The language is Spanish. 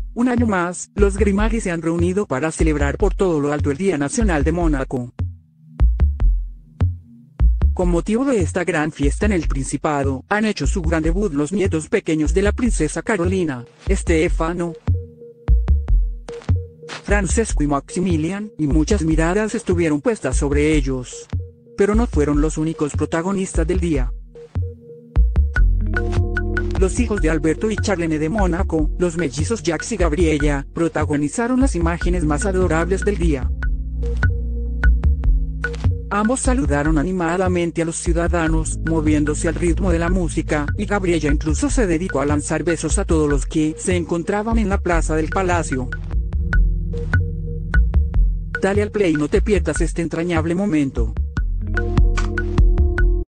Un año más, los Grimaldi se han reunido para celebrar por todo lo alto el Día Nacional de Mónaco. Con motivo de esta gran fiesta en el Principado, han hecho su gran debut los nietos pequeños de la princesa Carolina, Stefano, Francesco y Maximilian, y muchas miradas estuvieron puestas sobre ellos. Pero no fueron los únicos protagonistas del día. Los hijos de Alberto y Charlene de Mónaco, los mellizos Jacques y Gabriella, protagonizaron las imágenes más adorables del día. Ambos saludaron animadamente a los ciudadanos, moviéndose al ritmo de la música, y Gabriella incluso se dedicó a lanzar besos a todos los que se encontraban en la plaza del palacio. Dale al play y no te pierdas este entrañable momento.